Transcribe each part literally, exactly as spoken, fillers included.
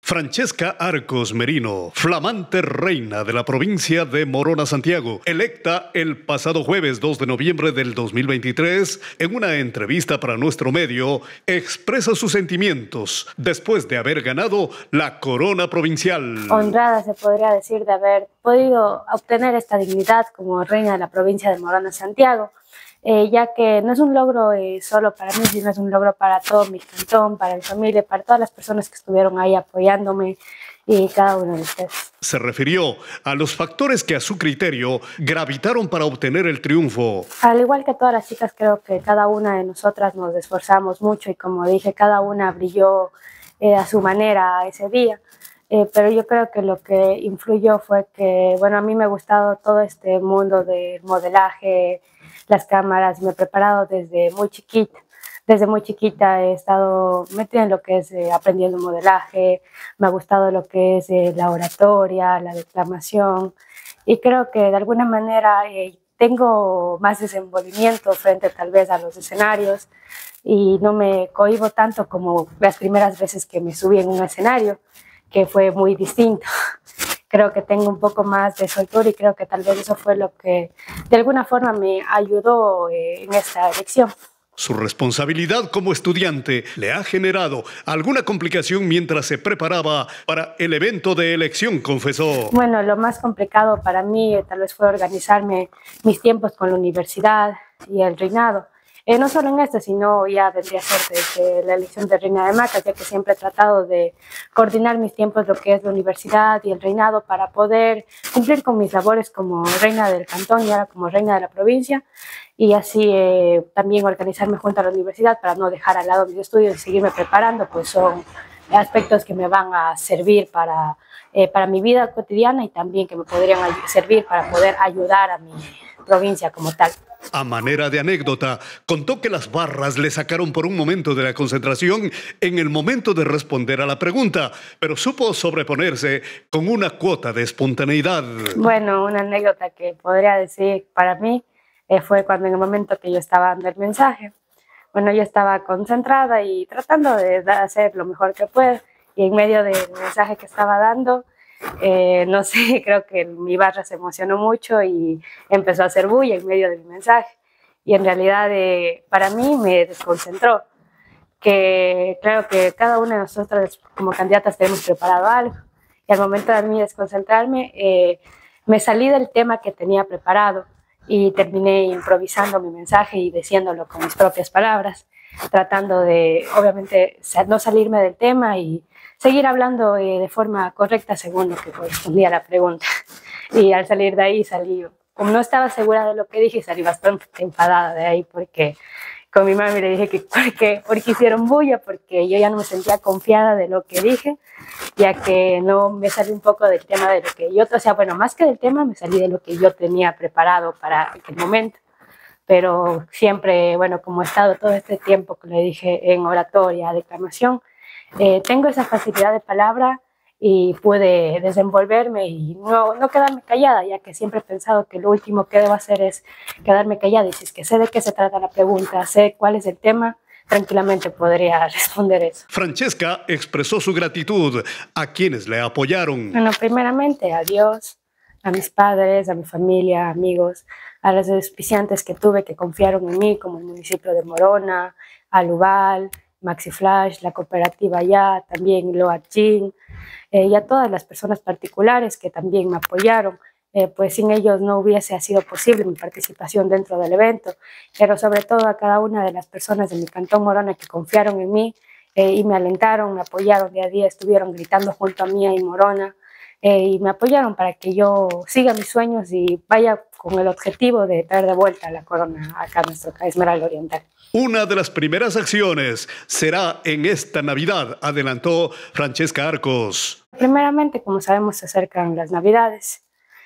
Francesca Arcos Merino, flamante reina de la provincia de Morona, Santiago, electa el pasado jueves dos de noviembre del dos mil veintitrés, en una entrevista para nuestro medio, expresa sus sentimientos después de haber ganado la corona provincial. Honrada, se podría decir, de haber podido obtener esta dignidad como reina de la provincia de Morona, Santiago. Eh, ya que no es un logro eh, solo para mí, sino es un logro para todo mi cantón, para mi familia, para todas las personas que estuvieron ahí apoyándome y cada uno de ustedes. Se refirió a los factores que a su criterio gravitaron para obtener el triunfo. Al igual que todas las chicas, creo que cada una de nosotras nos esforzamos mucho y, como dije, cada una brilló eh, a su manera ese día. Eh, pero yo creo que lo que influyó fue que, bueno, a mí me ha gustado todo este mundo del modelaje, las cámaras, me he preparado desde muy chiquita. Desde muy chiquita he estado metida en lo que es eh, aprendiendo modelaje, me ha gustado lo que es eh, la oratoria, la declamación, y creo que de alguna manera eh, tengo más desenvolvimiento frente tal vez a los escenarios y no me cohíbo tanto como las primeras veces que me subí en un escenario, que fue muy distinto. Creo que tengo un poco más de soltura y creo que tal vez eso fue lo que de alguna forma me ayudó eh, en esta elección. Su responsabilidad como estudiante le ha generado alguna complicación mientras se preparaba para el evento de elección, confesó. Bueno, lo más complicado para mí eh, tal vez fue organizarme mis tiempos con la universidad y el reinado. Eh, no solo en esto, sino ya vendría a ser desde la elección de reina de Macas, ya que siempre he tratado de coordinar mis tiempos, lo que es la universidad y el reinado, para poder cumplir con mis labores como reina del cantón y ahora como reina de la provincia, y así eh, también organizarme junto a la universidad para no dejar al lado mis estudios y seguirme preparando, pues son aspectos que me van a servir para, eh, para mi vida cotidiana y también que me podrían servir para poder ayudar a mi provincia como tal. A manera de anécdota, contó que las barras le sacaron por un momento de la concentración en el momento de responder a la pregunta, pero supo sobreponerse con una cuota de espontaneidad. Bueno, una anécdota que podría decir para mí eh, fue cuando en el momento que yo estaba dando el mensaje, bueno, yo estaba concentrada y tratando de hacer lo mejor que puedo, y en medio del mensaje que estaba dando, Eh, no sé, creo que mi barra se emocionó mucho y empezó a hacer bulla en medio de mi mensaje, y en realidad eh, para mí me desconcentró, que claro que cada una de nosotras como candidatas tenemos preparado algo, y al momento de mí desconcentrarme eh, me salí del tema que tenía preparado y terminé improvisando mi mensaje y diciéndolo con mis propias palabras, tratando de obviamente no salirme del tema y seguir hablando eh, de forma correcta según lo que correspondía a la pregunta. Y al salir de ahí salí, como no estaba segura de lo que dije, salí bastante enfadada de ahí, porque con mi mami le dije que porque, porque hicieron bulla, porque yo ya no me sentía confiada de lo que dije, ya que no me salí un poco del tema de lo que yo, o sea, bueno, más que del tema, me salí de lo que yo tenía preparado para aquel momento. Pero siempre, bueno, como he estado todo este tiempo, que le dije, en oratoria, declamación, eh, tengo esa facilidad de palabra y pude desenvolverme y no, no quedarme callada, ya que siempre he pensado que lo último que debo hacer es quedarme callada, y si es que sé de qué se trata la pregunta, sé cuál es el tema, tranquilamente podría responder eso. Francesca expresó su gratitud a quienes le apoyaron. Bueno, primeramente a Dios, a mis padres, a mi familia, amigos, a los auspiciantes que tuve que confiaron en mí, como el municipio de Morona, Alubal, Maxi Flash, la cooperativa Ya, también Loachín, eh, y a todas las personas particulares que también me apoyaron, eh, pues sin ellos no hubiese sido posible mi participación dentro del evento, pero sobre todo a cada una de las personas de mi cantón Morona que confiaron en mí eh, y me alentaron, me apoyaron día a día, estuvieron gritando junto a mí en Morona, eh, y me apoyaron para que yo siga mis sueños y vaya con el objetivo de traer de vuelta la corona acá a nuestro Esmeralda Oriental. Una de las primeras acciones será en esta Navidad, adelantó Francesca Arcos. Primeramente, como sabemos, se acercan las Navidades.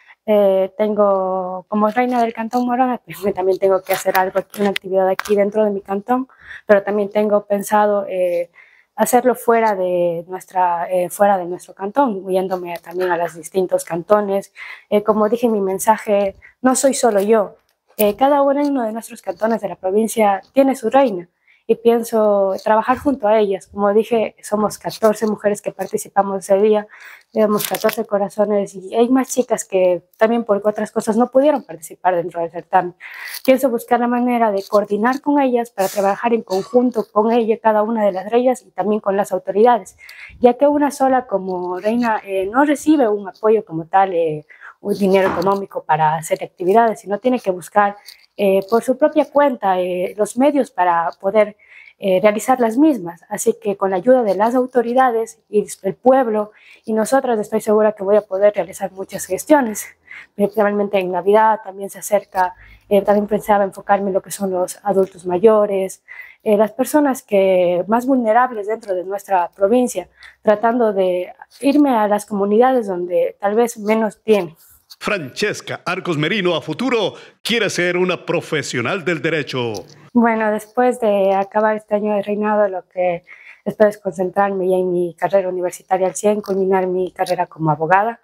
Eh, tengo, como reina del cantón Morona, también tengo que hacer algo aquí, una actividad aquí dentro de mi cantón, pero también tengo pensado eh, hacerlo fuera de, nuestra, eh, fuera de nuestro cantón, yéndome también a los distintos cantones. Eh, como dije en mi mensaje, no soy solo yo. Eh, cada uno de nuestros cantones de la provincia tiene su reina, y pienso trabajar junto a ellas. Como dije, somos catorce mujeres que participamos ese día, tenemos catorce corazones y hay más chicas que también por otras cosas no pudieron participar dentro del certamen. Pienso buscar la manera de coordinar con ellas para trabajar en conjunto con ella, cada una de las reyes y también con las autoridades, ya que una sola como reina eh, no recibe un apoyo como tal, eh, un dinero económico para hacer actividades, sino tiene que buscar eh, por su propia cuenta eh, los medios para poder eh, realizar las mismas. Así que con la ayuda de las autoridades y el pueblo y nosotras estoy segura que voy a poder realizar muchas gestiones, principalmente en Navidad. También se acerca, eh, también pensaba enfocarme en lo que son los adultos mayores, eh, las personas que más vulnerables dentro de nuestra provincia, tratando de irme a las comunidades donde tal vez menos tienen. Francesca Arcos Merino, a futuro, quiere ser una profesional del derecho. Bueno, después de acabar este año de reinado, lo que espero es concentrarme ya en mi carrera universitaria al cien, culminar mi carrera como abogada,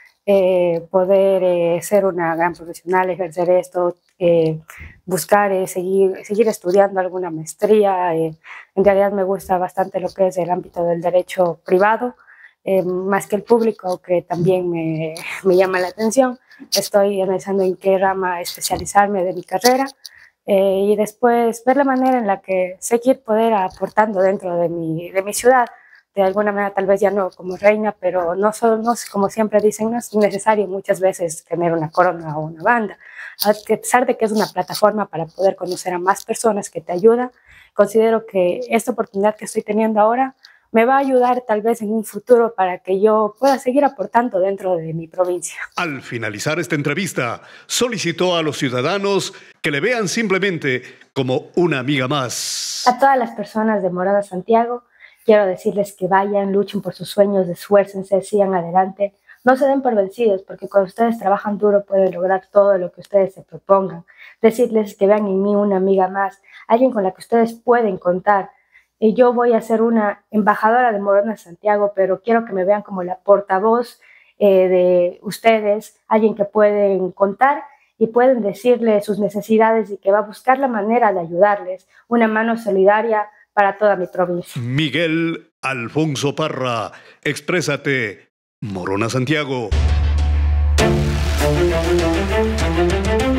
eh, poder eh, ser una gran profesional, ejercer esto, eh, buscar eh, seguir, seguir estudiando alguna maestría. Eh, en realidad me gusta bastante lo que es el ámbito del derecho privado, Eh, más que el público, que también me, me llama la atención. Estoy analizando en qué rama especializarme de mi carrera eh, y después ver la manera en la que seguir poder aportando dentro de mi, de mi ciudad. De alguna manera, tal vez ya no como reina, pero no, solo, no como siempre dicen, no es necesario muchas veces tener una corona o una banda. A pesar de que es una plataforma para poder conocer a más personas que te ayuda, considero que esta oportunidad que estoy teniendo ahora me va a ayudar tal vez en un futuro para que yo pueda seguir aportando dentro de mi provincia. Al finalizar esta entrevista, solicitó a los ciudadanos que le vean simplemente como una amiga más. A todas las personas de Morona Santiago, quiero decirles que vayan, luchen por sus sueños, esfuércense, sigan adelante. No se den por vencidos, porque cuando ustedes trabajan duro pueden lograr todo lo que ustedes se propongan. Decirles que vean en mí una amiga más, alguien con la que ustedes pueden contar. Y yo voy a ser una embajadora de Morona Santiago, pero quiero que me vean como la portavoz eh, de ustedes, alguien que pueden contar y pueden decirle sus necesidades y que va a buscar la manera de ayudarles. Una mano solidaria para toda mi provincia. Miguel Alfonso Parra, exprésate, Morona Santiago.